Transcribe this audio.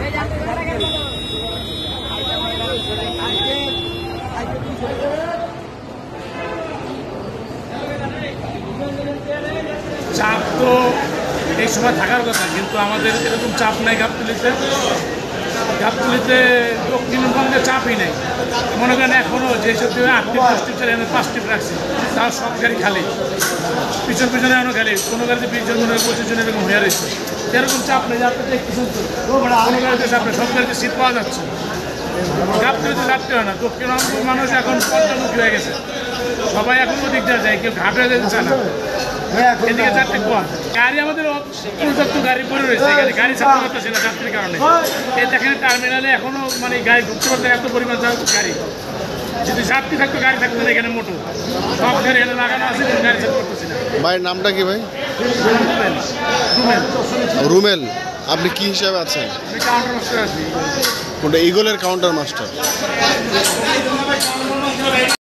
চাপ তো এই সময় থাকার কথা, কিন্তু আমাদের এরকম চাপ নাই। গাবতলীতে দক্ষিণবঙ্গে চাপই নেই। মনে করেন এখনও যেসব 8টি 10টি ছেলে 5টি রাখছে, তাও সব গাড়ি খালি, পিছনে এখনো খালি। কোনো গাড়িতে 20 জন 25 জন এরকম হয়ে রয়েছে। এরকম চাপ নেই, আপনি দেখতেছেন তো কোনো গাড়িতে চাপ নেই, সব গাড়িতে সিট পাওয়া যাচ্ছে। গাবতলীতে চাপতে হয় না। দক্ষিণবঙ্গ মানুষ এখন পঞ্চমুখী হয়ে গেছে, সবাই এখন ওদিক দিয়ে যায়, কেউ ঘাটে যেতে চায় না। এদিকে চারটে কম গাড়ি, আমাদের পর্যাপ্ত গাড়ি পড়ে রয়েছে, গাড়ি ছাড়তে পারতেছে না যাত্রীর কারণে। এই দেখেন টার্মিনালে এখনো মানে গাড়ি ঢুকতে পারতে এত পরিমাণ গাড়ি। যদি যাত্রী থাকতো গাড়ি থাকতো না এখানে মোটো, সব গাড়ি এখানে লাগানো আছে, গাড়ি ছাড়তে পারতেছি না। ভাইয়ের নামটা কি ভাই? রুমেল। আপনি কি হিসাবে আছেন? আমি কাউন্টার মাস্টার আছি। কোনটা? ইগলের কাউন্টার মাস্টার।